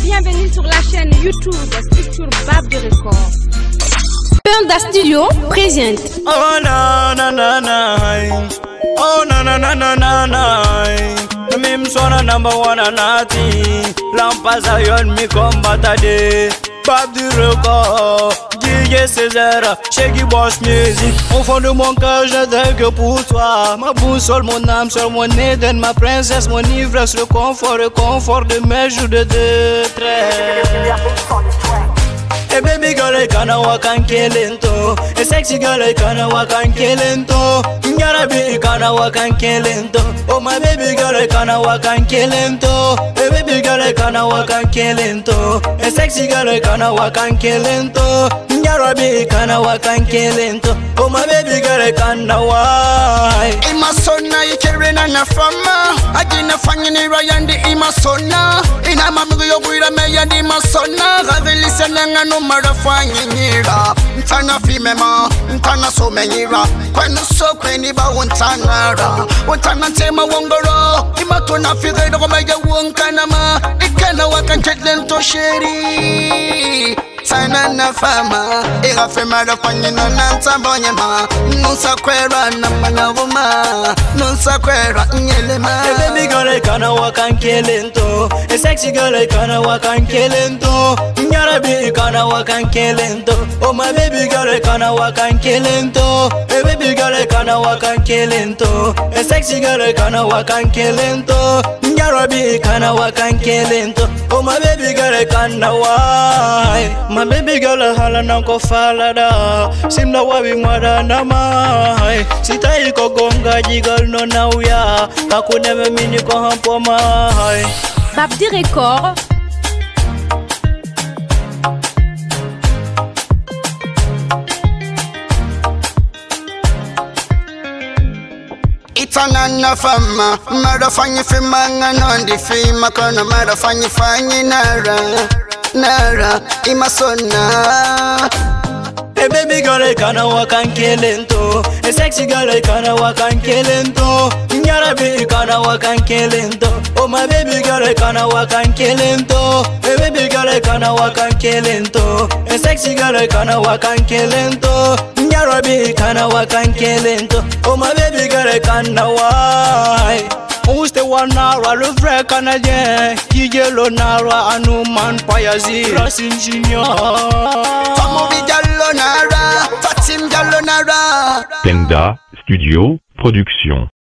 Bienvenue sur la chaîne YouTube Structure Babdy Record. Panda Studio présente. Oh na na na na, oh na na na na na na. Mim'S wanna number one and naughty. Lampa Zion me combat day. Babdy Record, DJ César, Shaggy Boss Music. Au fond de mon cœur, je n'ai que pour toi. Ma boussole, mon âme, sur mon Eden, ma princesse, mon ivresse, le confort de mes jours de détresse. Hey baby girl, Ikanawa can kill into. A sexy girl, Ikanawa can kill into. Ngara be Ikanawa can kill into. Oh my baby girl, Ikanawa can kill into. Hey baby girl, Ikanawa can kill into. A sexy girl, Ikanawa can kill into. Ngara be Ikanawa can kill into. Oh my baby girl, Ikanawa. Ima sonna ikerena na fama. Agina fangini rayandi ima sonna. Ina mamigo yobuira meyandi ima sonna. Gavelisa nangano marafanyira. Ntana fimema, ntana somenyira. Kwenu so kweni ba untanara. Untana tema wongoro. Ima tuna figure kwa maya wonkanama. Ikanawa kan chetlen to sheri. Sana na fama, ira fema da fanyina na ntambonyema. Nunsa kwera na manavuma, nunsa kwera nyelema. Hey baby girl, Ikanawa can kill into. A sexy girl, Ikanawa can kill into. Ngara be Ikanawa can kill into. Oh my baby girl, Ikanawa can kill into. Hey baby girl, Ikanawa can kill into. A sexy girl, Ikanawa can kill into. Ngara be Ikanawa can kill into. Oh my baby girl, Ikanawa. My baby girl hala nanko falada. Simna wabi mwada na mai. Sita iko gonga jigal no nauya. Kakuneme mini ko hampo mai. Babdy Record. Itanana fama, marafanyi fimanga nondi fima kono marafanyi fanyi nara ima sonna. Hey baby girl, Ikanawa can kill into. A sexy girl, Ikanawa can kill into. Ngara be Ikanawa can kill into. Oh my baby girl, Ikanawa can kill into. Hey baby girl, Ikanawa can kill into. A sexy girl, Ikanawa can kill into. Ngara be Ikanawa can kill into. Oh my baby girl, Ikanawa. Who's the one nara, le vrai Canadien? Qui est le nara, Anuman Payazi, Race Ingenieur. Famobi Gallonara, Fatim Gallonara. Panda Studio Production.